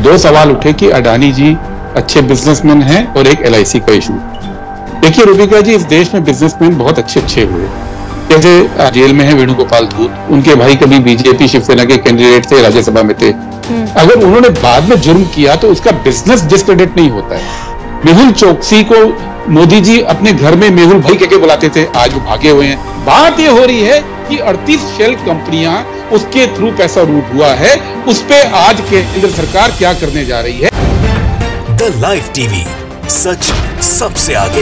दो सवाल उठे कि अडानी जी अच्छे बिजनेसमैन हैं और एक LIC का इशू। देखिए रूबिका जी, इस देश में बिजनेसमैन बहुत अच्छे हुए। जैसे जेल में है वेणुगोपाल धूत, उनके भाई कभी बीजेपी शिवसेना के कैंडिडेट थे, राज्यसभा में थे। अगर उन्होंने बाद में जुर्म किया तो उसका बिजनेस डिस्क्रेडिट नहीं होता है। मेहुल चोकसी को मोदी जी अपने घर में मेहुल भाई कहके बुलाते थे, आज वो भागे हुए हैं। बात ये हो रही है कि 38 शेल कंपनियां उसके थ्रू पैसा रूट हुआ है, उस पे आज केंद्र सरकार क्या करने जा रही है। द लाइव टीवी, सच सबसे आगे।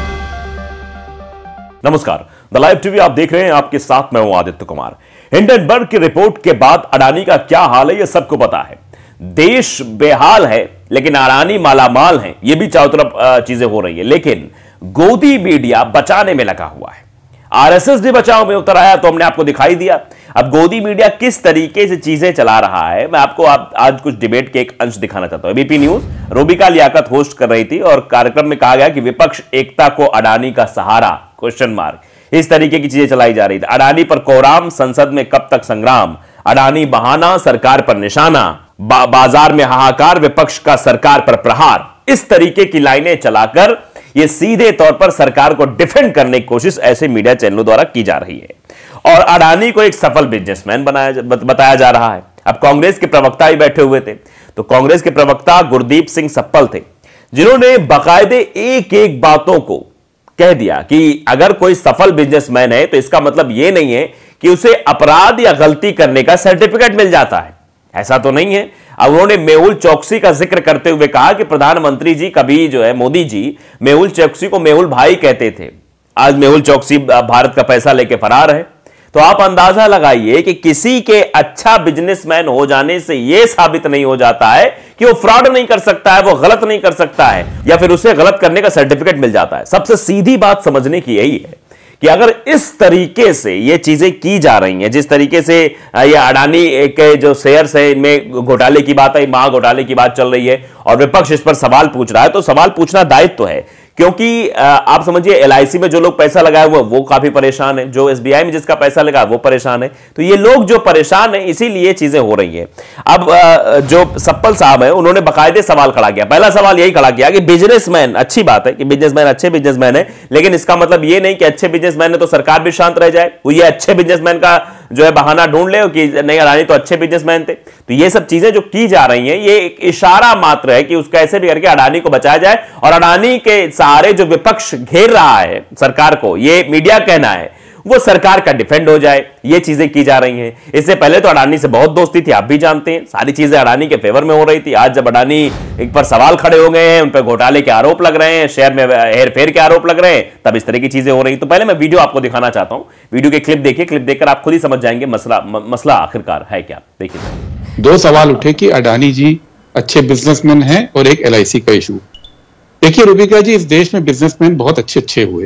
नमस्कार, द लाइव टीवी आप देख रहे हैं, आपके साथ मैं हूं आदित्य कुमार। हिंडनबर्ग की रिपोर्ट के बाद अडानी का क्या हाल है यह सबको पता है। देश बेहाल है लेकिन अडानी मालामाल है, यह भी चारों तरफ चीजें हो रही है। लेकिन गोदी मीडिया बचाने में लगा हुआ है। RSS भी बचाव में उतर आया तो हमने आपको दिखाई दिया। अब गोदी मीडिया किस तरीके से चीजें चला रहा है, मैं आपको आज कुछ डिबेट के एक अंश दिखाना चाहता हूं। ABP news Rubika Liyaquat host कर रही थी और कार्यक्रम में कहा गया कि विपक्ष एकता को अडानी का सहारा क्वेश्चन मार्क, इस तरीके की चीजें चलाई जा रही थी। अडानी पर कोराम, संसद में कब तक संग्राम, अडानी बहाना, सरकार पर निशाना, बाजार में हाहाकार, विपक्ष का सरकार पर प्रहार, इस तरीके की लाइनें चलाकर यह सीधे तौर पर सरकार को डिफेंड करने की कोशिश ऐसे मीडिया चैनलों द्वारा की जा रही है और अडानी को एक सफल बिजनेसमैन बताया जा रहा है। अब कांग्रेस के प्रवक्ता ही बैठे हुए थे, तो कांग्रेस के प्रवक्ता गुरदीप सिंह सप्पल थे, जिन्होंने बाकायदे एक एक बातों को कह दिया कि अगर कोई सफल बिजनेसमैन है तो इसका मतलब यह नहीं है कि उसे अपराध या गलती करने का सर्टिफिकेट मिल जाता है, ऐसा तो नहीं है। अब उन्होंने मेहुल चोकसी का जिक्र करते हुए कहा कि प्रधानमंत्री जी कभी जो है मोदी जी मेहुल चोकसी को मेहुल भाई कहते थे, आज मेहुल चोकसी भारत का पैसा लेके फरार है। तो आप अंदाजा लगाइए कि किसी के अच्छा बिजनेसमैन हो जाने से यह साबित नहीं हो जाता है कि वो फ्रॉड नहीं कर सकता है, वो गलत नहीं कर सकता है या फिर उसे गलत करने का सर्टिफिकेट मिल जाता है। सबसे सीधी बात समझने की यही है कि अगर इस तरीके से ये चीजें की जा रही हैं, जिस तरीके से ये अडानी के जो शेयर्स है इनमें घोटाले की बात है, महा घोटाले की बात चल रही है और विपक्ष इस पर सवाल पूछ रहा है, तो सवाल पूछना दायित्व है। क्योंकि आप समझिए LIC में जो लोग पैसा लगाए हुए वो काफी परेशान है, जो SBI में जिसका पैसा लगा वो परेशान है, तो ये लोग जो परेशान है इसीलिए चीजें हो रही है। अब जो सप्पल साहब है उन्होंने बाकायदे सवाल खड़ा किया। पहला सवाल यही खड़ा किया कि बिजनेसमैन, अच्छी बात है कि बिजनेसमैन अच्छे बिजनेसमैन है, लेकिन इसका मतलब ये नहीं कि अच्छे बिजनेसमैन है तो सरकार भी शांत रह जाए, वो ये अच्छे बिजनेसमैन का जो है बहाना ढूंढ ले कि नहीं अडानी तो अच्छे बिजनेसमैन थे। तो ये सब चीजें जो की जा रही हैं ये एक इशारा मात्र है कि उसका ऐसे भी करके अडानी को बचाया जाए और अडानी के सहारे जो विपक्ष घेर रहा है सरकार को, ये मीडिया कहना है, वो सरकार का डिफेंड हो जाए, ये चीजें की जा रही हैं। इससे पहले तो अडानी से बहुत दोस्ती थी, आप भी जानते हैं, सारी चीजें अडानी के फेवर में हो रही थी। आज जब अडानी एक पर सवाल खड़े हो गए हैं, उन पर घोटाले के आरोप लग रहे हैं, शेयर में हेरफेर के आरोप लग रहे हैं, तब इस तरह की चीजें हो रही। तो पहले मैं वीडियो आपको दिखाना चाहता हूं, वीडियो के क्लिप देखिए, क्लिप देखकर आप खुद ही समझ जाएंगे मसला आखिरकार है क्या। देखिए, दो सवाल उठे कि अडानी जी अच्छे बिजनेसमैन हैं और एक LIC का इशू। देखिए रूबिका जी, इस देश में बिजनेसमैन बहुत अच्छे हुए।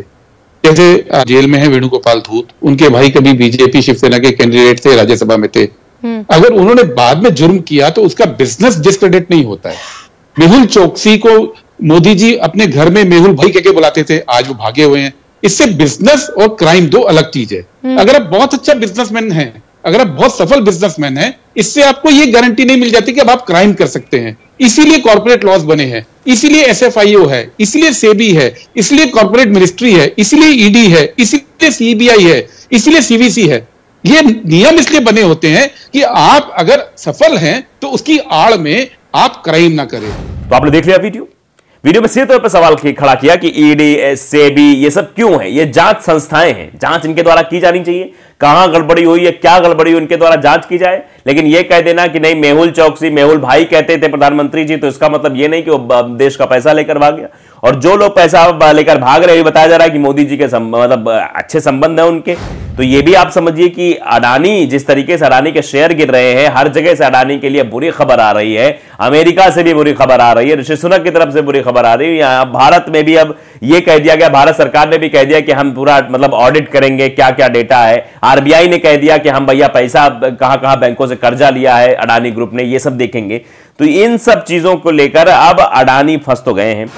जैसे जेल में है वेणुगोपाल धूत, उनके भाई कभी बीजेपी शिवसेना के कैंडिडेट थे, राज्यसभा में थे। अगर उन्होंने बाद में जुर्म किया तो उसका बिजनेस डिस्क्रेडिट नहीं होता है। मेहुल चोकसी को मोदी जी अपने घर में मेहुल भाई कहके बुलाते थे, आज वो भागे हुए हैं। इससे बिजनेस और क्राइम दो अलग चीज है। अगर आप बहुत अच्छा बिजनेसमैन हैं, अगर आप बहुत सफल बिजनेसमैन हैं, इससे आपको ये गारंटी नहीं मिल जाती कि अब आप क्राइम कर सकते हैं। इसीलिए कॉर्पोरेट लॉज बने हैं, इसीलिए SFIO है, इसलिए सेबी है, इसलिए कॉर्पोरेट मिनिस्ट्री है, इसलिए ED है, इसलिए CBI है, इसलिए CVC है। ये नियम इसलिए बने होते हैं कि आप अगर सफल हैं तो उसकी आड़ में आप क्राइम ना करें। तो आपने देख लिया वीडियो में सीधे तौर पर सवाल खड़ा किया कि ED, सेबी ये सब क्यों है, ये जांच संस्थाएं हैं, जांच इनके द्वारा की जानी चाहिए, कहां गड़बड़ी हुई है, क्या गड़बड़ी हुई, इनके द्वारा जांच की जाए। लेकिन ये कह देना कि नहीं मेहुल चोकसी मेहुल भाई कहते थे प्रधानमंत्री जी, तो इसका मतलब ये नहीं कि वो देश का पैसा लेकर भाग गया। और जो लोग पैसा लेकर भाग रहे हैं बताया जा रहा है कि मोदी जी के मतलब अच्छे संबंध है उनके। तो ये भी आप समझिए कि अडानी, जिस तरीके से अडानी के शेयर गिर रहे हैं, हर जगह से अडानी के लिए बुरी खबर आ रही है, अमेरिका से भी बुरी खबर आ रही है, ऋषि सुनक की तरफ से बुरी खबर आ रही है, यहाँ भारत में भी अब ये कह दिया गया, भारत सरकार ने भी कह दिया कि हम पूरा मतलब ऑडिट करेंगे, क्या क्या डेटा है। RBI ने कह दिया कि हम भैया पैसा कहां कहां बैंकों से कर्जा लिया है अडानी ग्रुप ने, ये सब देखेंगे। तो इन सब चीजों को लेकर अब अडानी फंस तो गए हैं।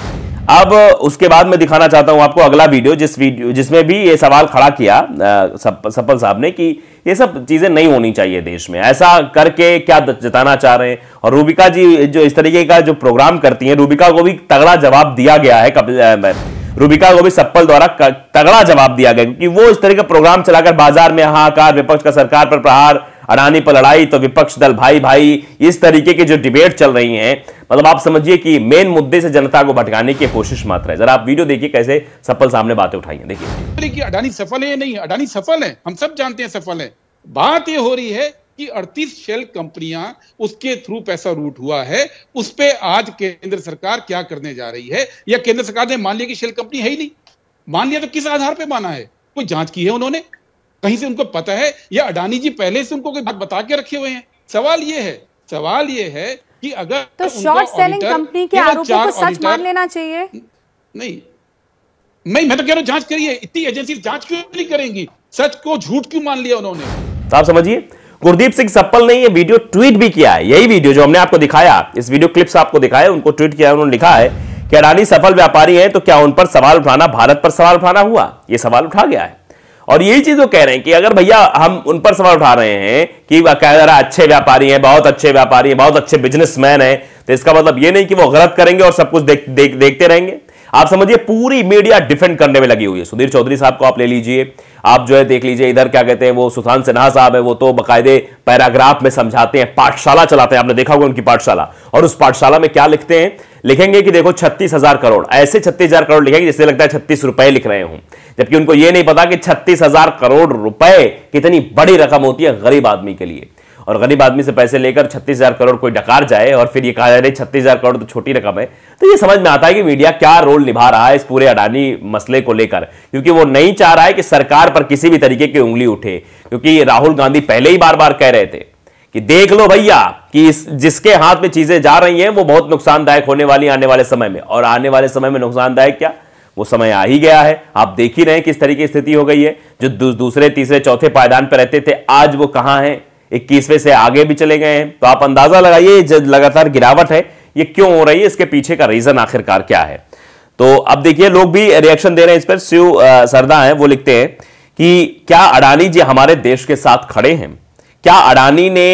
अब उसके बाद मैं दिखाना चाहता हूं आपको अगला वीडियो जिसमें भी ये सवाल खड़ा किया सप्पल साहब ने कि ये सब चीजें नहीं होनी चाहिए देश में, ऐसा करके क्या जताना चाह रहे हैं। और रूबिका जी जो इस तरीके का जो प्रोग्राम करती हैं, रूबिका को भी तगड़ा जवाब दिया गया है, रूबिका को भी सप्पल द्वारा तगड़ा जवाब दिया गया, क्योंकि वो इस तरह का प्रोग्राम चलाकर बाजार में हाहाकार, विपक्ष का सरकार पर प्रहार, अडानी पर लड़ाई तो विपक्ष दल भाई भाई, इस तरीके की जो डिबेट चल रही है, मतलब आप समझिए कि मेन मुद्दे से जनता को भटकाने की कोशिश मात्र है। जरा आप वीडियो देखिए कैसे सप्पल सामने बातें उठाई हैं, देखिए। अडानी सफल है या नहीं? अडानी सफल है, हम सब जानते हैं सफल है। बात यह हो रही है कि 38 शेल कंपनियां उसके थ्रू पैसा रूट हुआ है, उस पे आज केंद्र सरकार क्या करने जा रही है? या केंद्र सरकार ने मान लिया कि शेल कंपनी है ही नहीं, मान लिया तो किस आधार पे माना है? कोई जांच की है उन्होंने? कहीं से उनको पता है या अडानी जी पहले से उनको कोई बात बता के रखे हुए हैं? सवाल ये है कि अगर तो शॉर्ट सेलिंग कंपनी के आरोपों को सच मान लेना चाहिए। नहीं, मैं तो कह रहा हूं जांच करिए, इतनी एजेंसी जांच क्यों नहीं करेंगी? सच को झूठ क्यों मान लिया उन्होंने? तो आप समझिए, गुरदीप सिंह सप्पल ने ये वीडियो ट्वीट भी किया है, यही वीडियो जो हमने आपको दिखाया, इस वीडियो क्लिप्स आपको दिखाया, उनको ट्वीट किया, उन्होंने लिखा है कि अडानी सफल व्यापारी है तो क्या उन पर सवाल उठाना भारत पर सवाल उठाना हुआ? ये सवाल उठा गया है और यही चीज वो कह रहे हैं कि अगर भैया हम उन पर सवाल उठा रहे हैं कि वह कह रहा अच्छे व्यापारी हैं, बहुत अच्छे व्यापारी हैं, बहुत अच्छे बिजनेसमैन हैं, तो इसका मतलब ये नहीं कि वो गलत करेंगे और सब कुछ देखते रहेंगे। आप समझिए पूरी मीडिया डिफेंड करने में लगी हुई है। सुधीर चौधरी साहब को आप ले लीजिए, आप जो है देख लीजिए, इधर क्या कहते हैं वो सुशांत सिन्हा साहब है, वो तो बकायदे पैराग्राफ में समझाते हैं, पाठशाला चलाते हैं, आपने देखा होगा उनकी पाठशाला। और उस पाठशाला में क्या लिखते हैं? लिखेंगे कि देखो 36,000 करोड़, ऐसे 36,000 करोड़ लिखेंगे जिससे लगता है 36 रुपए लिख रहे हूं, जबकि उनको यह नहीं पता कि 36,000 करोड़ रुपए कितनी बड़ी रकम होती है गरीब आदमी के लिए। और गरीब आदमी से पैसे लेकर 36,000 करोड़ कोई डकार जाए और फिर ये कहा जाए 36,000 करोड़ तो छोटी रकम है, तो ये समझ में आता है कि मीडिया क्या रोल निभा रहा है इस पूरे अडानी मसले को लेकर, क्योंकि वो नहीं चाह रहा है कि सरकार पर किसी भी तरीके की उंगली उठे। क्योंकि राहुल गांधी पहले ही बार बार कह रहे थे कि देख लो भैया कि जिसके हाथ में चीजें जा रही हैं वो बहुत नुकसानदायक होने वाली आने वाले समय में, और आने वाले समय में नुकसानदायक क्या, वो समय आ ही गया है। आप देख ही रहे हैं किस तरीके की स्थिति हो गई है। जो दूसरे तीसरे चौथे पायदान पर रहते थे आज वो कहां हैं, 21वें से आगे भी चले गए हैं। तो आप अंदाजा लगाइए जो लगातार गिरावट है ये क्यों हो रही है, इसके पीछे का रीजन आखिरकार क्या है। तो अब देखिए लोग भी रिएक्शन दे रहे हैं इस पर। शिव सरदा है, वो लिखते हैं कि क्या अडानी जी हमारे देश के साथ खड़े हैं? क्या अडानी ने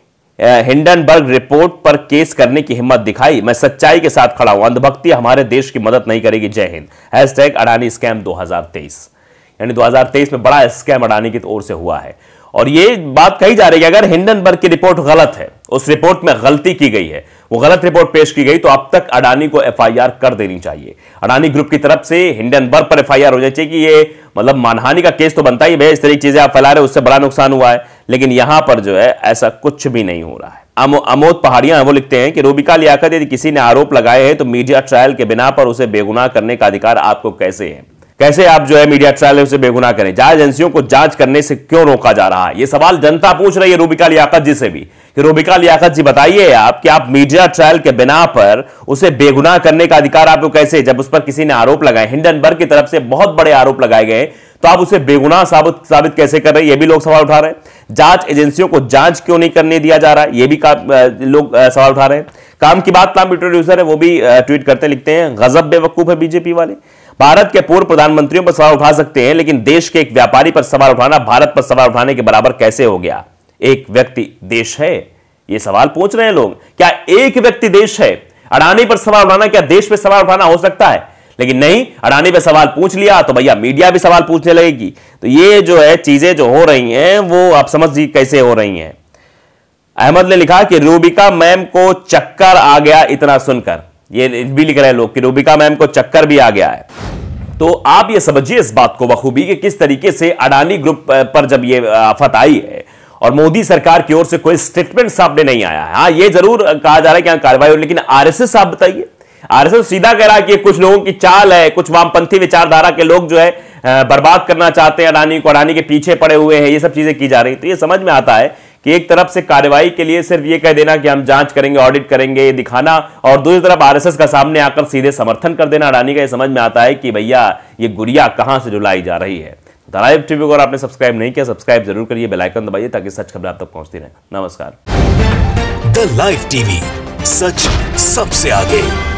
हिंडनबर्ग रिपोर्ट पर केस करने की हिम्मत दिखाई? मैं सच्चाई के साथ खड़ा हूं, अंधभक्ति हमारे देश की मदद नहीं करेगी। जय हिंद। हैशटैग अडानी स्कैम 2023, यानी 2023 में बड़ा स्कैम अडानी की ओर से हुआ है। और ये बात कही जा रही है अगर हिंडनबर्ग की रिपोर्ट गलत है, उस रिपोर्ट में गलती की गई है, वो गलत रिपोर्ट पेश की गई, तो अब तक अडानी को एफआईआर कर देनी चाहिए। अडानी ग्रुप की तरफ से हिंडनबर्ग पर एफआईआर हो जानी चाहिए कि ये मतलब मानहानि का केस तो बनता ही है, इस तरह की चीजें आप फैला रहे हो, उससे बड़ा नुकसान हुआ है। लेकिन यहां पर जो है ऐसा कुछ भी नहीं हो रहा है। अमोद पहाड़िया वो लिखते हैं कि रूबिका लियाकत यदि किसी ने आरोप लगाए हैं तो मीडिया ट्रायल के बिना पर उसे बेगुनाह करने का अधिकार आपको कैसे है? कैसे आप जो है मीडिया ट्रायल उसे बेगुनाह करें? जांच एजेंसियों को जांच करने से क्यों रोका जा रहा है? यह सवाल जनता पूछ रही है रूबिका लियाकत जी से भी कि रूबिका लियाकत जी बताइए आप कि आप मीडिया ट्रायल के बिना पर उसे बेगुनाह करने का अधिकार आपको कैसे, जब उस पर किसी ने आरोप लगाए, हिंडनबर्ग की तरफ से बहुत बड़े आरोप लगाए गए, तो आप उसे बेगुनाह साबित कैसे कर रहे हैं? ये भी लोग सवाल उठा रहे हैं। जांच एजेंसियों को जांच क्यों नहीं करने दिया जा रहा है? ये भी लोग सवाल उठा रहे हैं। काम की बात नाम प्रोड्यूसर है, वो भी ट्वीट करते लिखते हैं गजब बेवकूफ है बीजेपी वाले। भारत के पूर्व प्रधानमंत्रियों पर सवाल उठा सकते हैं लेकिन देश के एक व्यापारी पर सवाल उठाना भारत पर सवाल उठाने के बराबर कैसे हो गया? एक व्यक्ति देश है, ये सवाल पूछ रहे हैं लोग। क्या एक व्यक्ति देश है? अडानी पर सवाल उठाना क्या देश पे सवाल उठाना हो सकता है? लेकिन नहीं, अडानी पे सवाल पूछ लिया तो भैया मीडिया भी सवाल पूछने लगेगी। तो ये जो है चीजें जो हो रही हैं वो आप समझिए कैसे हो रही हैं। अहमद ने लिखा कि रूबिका मैम को चक्कर आ गया इतना सुनकर, ये भी लिख रहे हैं लोग कि रूबिका मैम को चक्कर भी आ गया है। तो आप ये समझिए इस बात को बखूबी कि किस तरीके से अडानी ग्रुप पर जब ये आफत आई है और मोदी सरकार की ओर से कोई स्टेटमेंट सामने नहीं आया है। हाँ, ये जरूर कहा जा रहा है कि कार्रवाई हो, लेकिन आरएसएस आप बताइए, आरएसएस सीधा कह रहा है कि कुछ लोगों की चाल है, कुछ वामपंथी विचारधारा के लोग जो है बर्बाद करना चाहते हैं अडानी को, अडानी के पीछे पड़े हुए हैं, ये सब चीजें की जा रही। तो ये समझ में आता है कि एक तरफ से कार्रवाई के लिए सिर्फ ये कह देना कि हम जांच करेंगे, ऑडिट करेंगे, दिखाना, और दूसरी तरफ आरएसएस का सामने आकर सीधे समर्थन कर देना अडानी का, ये समझ में आता है कि भैया ये गुड़िया कहां से रुलाई जा रही है। द लाइव टीवी को अगर आपने सब्सक्राइब नहीं किया, सब्सक्राइब जरूर करिए, बेल आइकन दबाइए ताकि सच खबर आप तक पहुंचती रहे। नमस्कार। द लाइव टीवी, सच सबसे आगे।